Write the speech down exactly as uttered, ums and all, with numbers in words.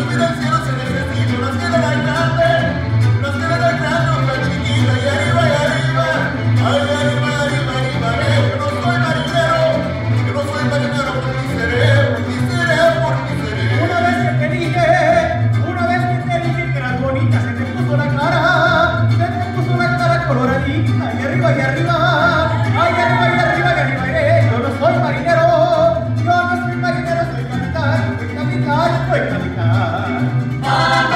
vida el cielo se necesita, nos queda la grande, nos queda la grande, una chiquita, y arriba, y arriba, ay, arriba, arriba, arriba, eh, yo no soy marinero, yo no soy marinero por mi seré, por mi seré, por mi seré. Una vez que te dije, una vez que te dije que eras bonita, se te puso la cara, se te puso la cara coloradita, y arriba, y arriba, ay, arriba, y arriba, y arriba, eh, yo no soy marinero, yo no soy marinero, soy capitán, soy capitán, soy capitán.